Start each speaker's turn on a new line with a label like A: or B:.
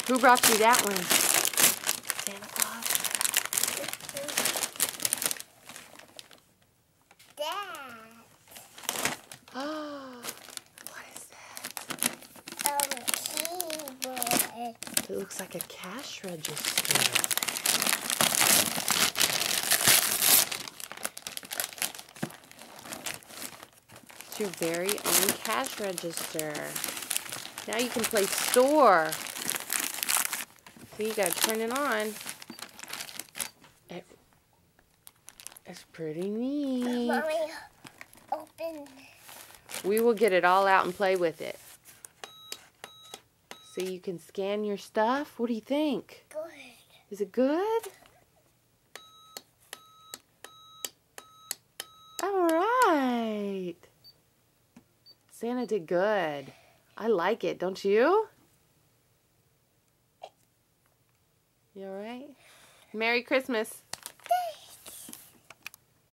A: Who brought you that one? Santa Claus?
B: Dad.
A: Oh, what is that?
B: Keyboard.
A: It looks like a cash register. It's your very own cash register. Now you can play store. So you gotta turn it on. It's pretty neat.
B: Mommy, open.
A: We will get it all out and play with it. So you can scan your stuff. What do you think?
B: Good.
A: Is it good? All right. Santa did good. I like it, don't you? You all right? Merry Christmas.